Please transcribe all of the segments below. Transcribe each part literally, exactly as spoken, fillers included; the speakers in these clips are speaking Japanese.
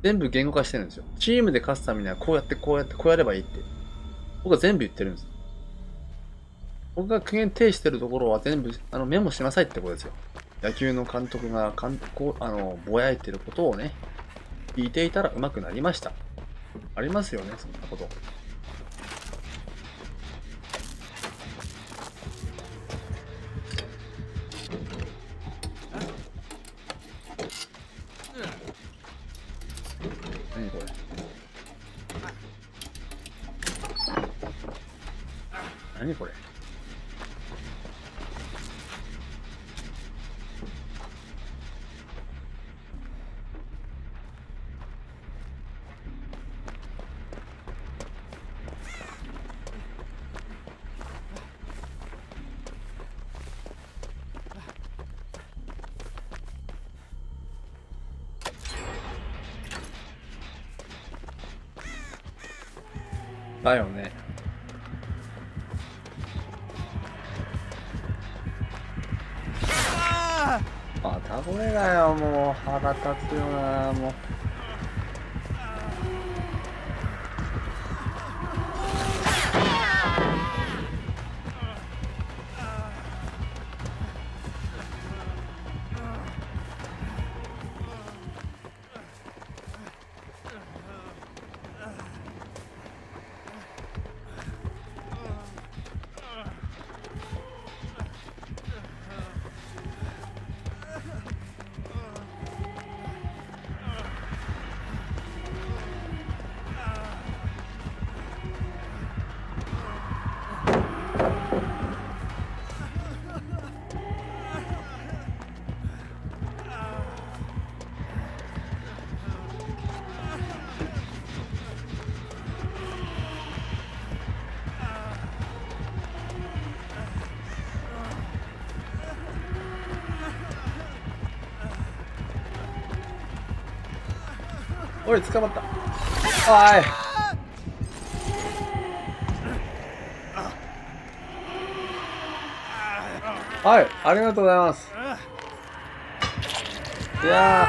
全部言語化してるんですよ。チームで勝つためにはこうやってこうやってこうやればいいって。僕は全部言ってるんです。僕が苦言呈してるところは全部あのメモしなさいってことですよ。野球の監督がかんこうあのぼやいてることをね、聞いていたら上手くなりました。ありますよね、そんなこと。何これ。何これ。だよね。またこれだよ、もう腹立つよな、もう。おい、捕まった。おい。はい、ありがとうございます。いや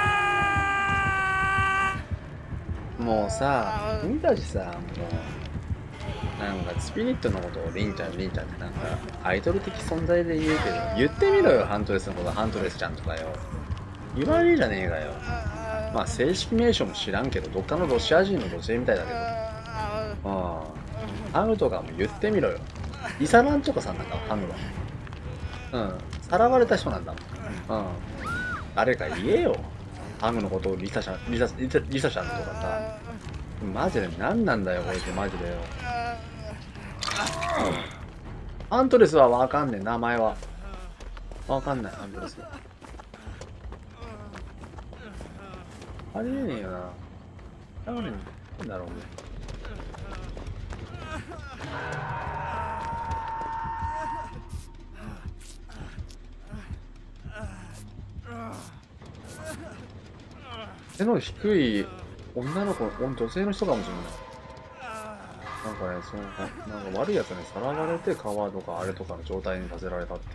ー、もうさ、君たちさ、もう、なんかスピリットのことをリンちゃん、リンちゃんってなんか、アイドル的存在で言うけど、言ってみろよ、ハントレスのこと、ハントレスちゃんとかよ。言われるじゃねえかよ。まあ、正式名称も知らんけど、どっかのロシア人の女性みたいだけど。ああ、ハグとかも言ってみろよ。イサランとかさんなんだ、ハグは。うん。さらわれた人なんだもん。うん。誰か言えよ。ハグのことをリサちゃん、リサ、リサ、リサちゃんとかさ。マジで何なんだよ、こいつ、マジでよ。アントレスはわかんねえ、名前は。わかんない、アントレスは。ありえねえよな。何なんだろうね。背の低い女の子、女性の人かもしれない。なんかね、その、なんか悪いやつにさらわれて川とかあれとかの状態にさせられたって。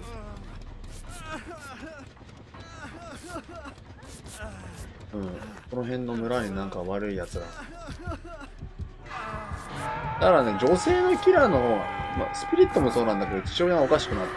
うん。この辺の村になんか悪いやつら。だからね、女性のキラーの方が、まあ、スピリットもそうなんだけど、父親がおかしくなって。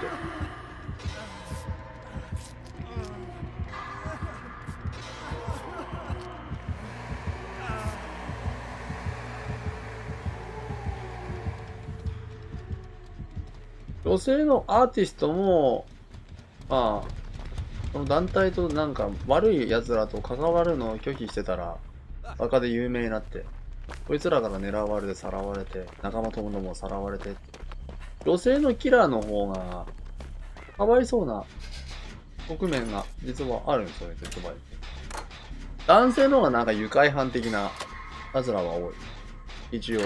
女性のアーティストも、まあ、この団体となんか悪い奴らと関わるのを拒否してたら、赤で有名になって、こいつらから狙われてさらわれて、仲間友もさらわれて、女性のキラーの方が、かわいそうな側面が実はあるんですよね、絶対。男性の方がなんか愉快犯的な奴らは多い。一応。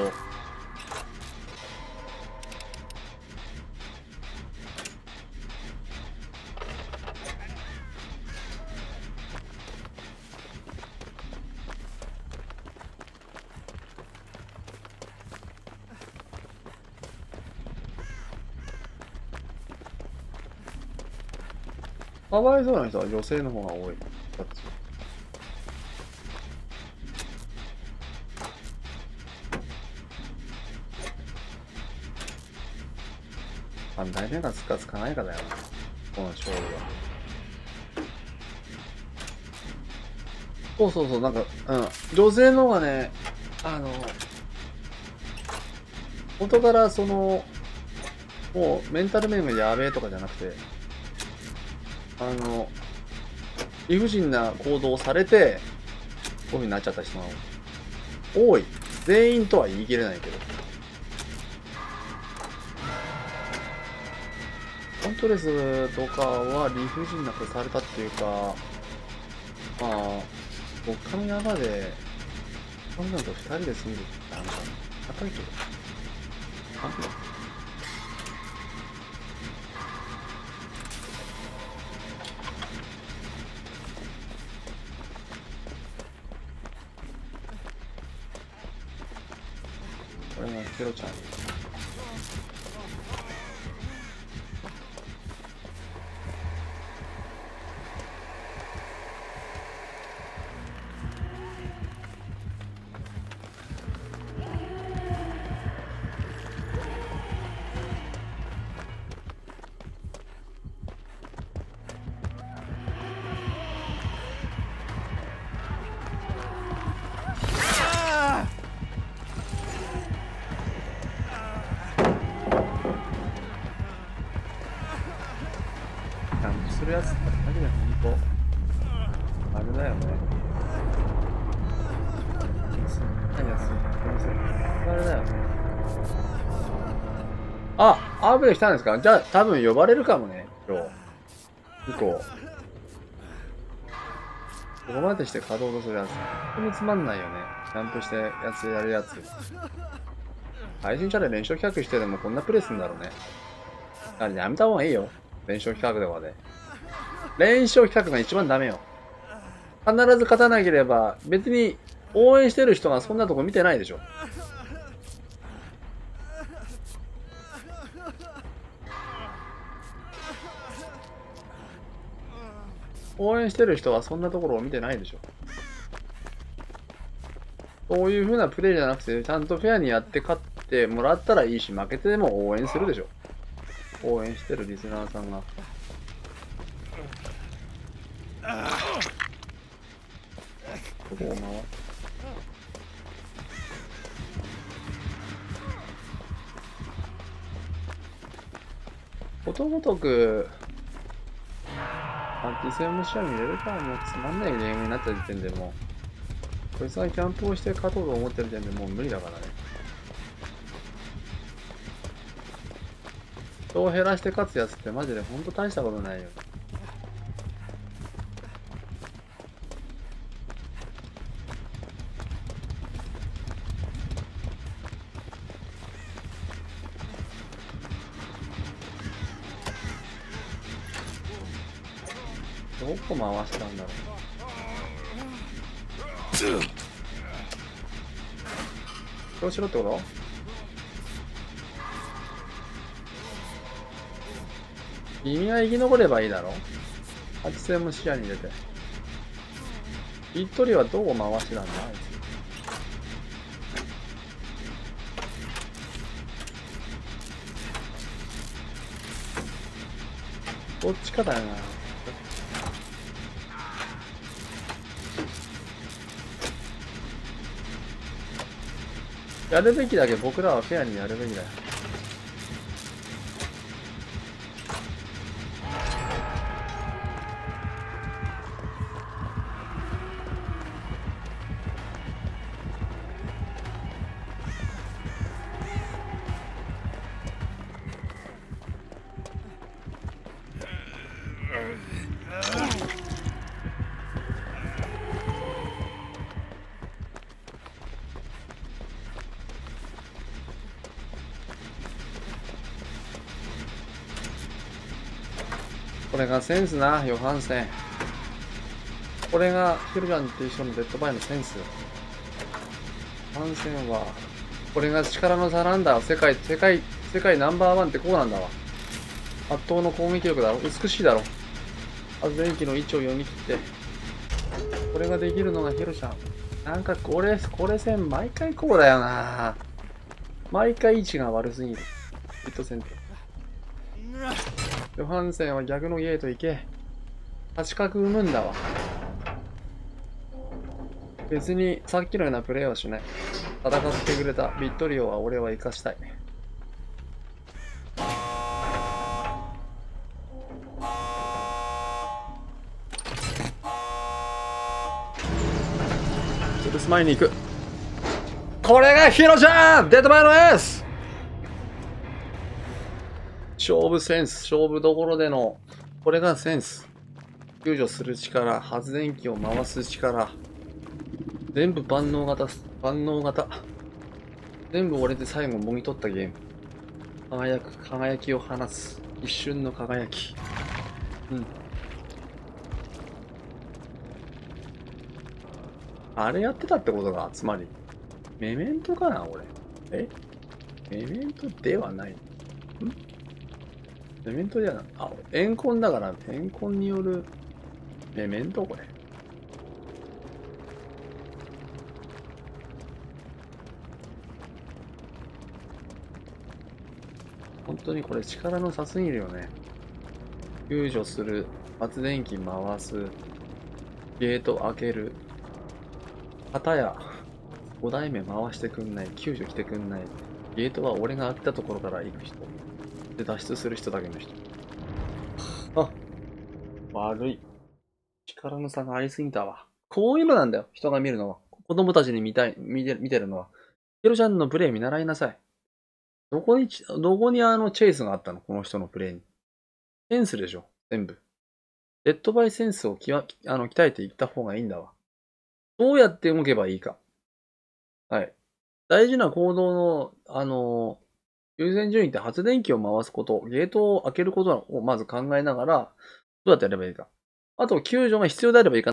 かわいそうな人は女性の方が多い。 まあ、大体がつくかつかないかだよな、この勝負は。そうそうそう、なんか、うん。女性の方がね、あの、元からその、もうメンタル面がやべえとかじゃなくて、あの、理不尽な行動をされて、こういう風になっちゃった人が多い。全員とは言い切れないけど。コントレスとかは理不尽なことされたっていうか、まあ、どっかの山で、彼女と二人で住んでたんだ。仲いいけど。なんだこれがヒロちゃん。するやつってマジで本当あれだよね。何やつあれだよね。あ、アーブで来たんですか？じゃあ多分呼ばれるかもね、今日。以降。ここまでして稼働とするやつ。本当につまんないよね。キャンプしてやつやるやつ。配信者で連勝企画してでもこんなプレイするんだろうね。あれやめた方がいいよ。連勝企画とかで。連勝企画が一番ダメよ。必ず勝たなければ、別に応援してる人がそんなとこ見てないでしょ。応援してる人はそんなところを見てないでしょ。そういう風なプレイじゃなくて、ちゃんとフェアにやって勝ってもらったらいいし、負けてでも応援するでしょ。応援してるリスナーさんが。ここを回る。ことごとく、アンティセム視野に入れるからもうつまんないゲームになった時点でもう、こいつがキャンプをして勝とうと思ってる時点でもう無理だからね。人を減らして勝つやつってマジでほんと大したことないよ。どこ回したんだろう。そうしろってこと？君は生き残ればいいだろ。発生も視野に入れて。一人はどこ回してたんだあいつ。どっちかだよな。やるべきだけ僕らはフェアにやるべきだよ。これがセンスな、ヨハンセン。これがヒルガンっていう人のデッドバイのセンス。ヨハンセンは、これが力の差なんだ。世界、世界、世界ナンバーワンってこうなんだわ。圧倒の攻撃力だろ。美しいだろ。発電機の位置を読み切って。これができるのがヒロちゃん。なんかこれ、これ戦毎回こうだよな。毎回位置が悪すぎる。ヒット戦って。 ヨハンセンは逆のゲート行け。八角生むんだわ。別にさっきのようなプレーはしない。戦ってくれたビットリオは俺は生かしたい。潰す前に行く。これがヒロちゃんデッドバイのエース。勝負センス、勝負どころでの、これがセンス。救助する力、発電機を回す力。全部万能型、万能型。全部俺で最後もぎ取ったゲーム。輝く、輝きを放つ。一瞬の輝き。うん。あれやってたってことが、つまり。メメントかな、俺。えメメントではない。んメメントではない。あ、エンコンだから、エンコンによるメメントこれ。本当にこれ力の差すぎるよね。救助する、発電機回す、ゲート開ける、片やご代目回してくんない、救助来てくんない、ゲートは俺が開けたところから行く人。で、脱出する人だけの人。あ、悪い。力の差がありすぎたわ。こういうのなんだよ、人が見るのは。子供たちに見たい、見て見てるのは。ヒロちゃんのプレイ見習いなさい。どこに、どこにあのチェイスがあったのこの人のプレイに。センスでしょ全部。デッドバイセンスをきわあの鍛えていった方がいいんだわ。どうやって動けばいいか。はい。大事な行動の、あの、優先順位って発電機を回すこと、ゲートを開けることをまず考えながら、どうやってやればいいか。あと、救助が必要であればいいか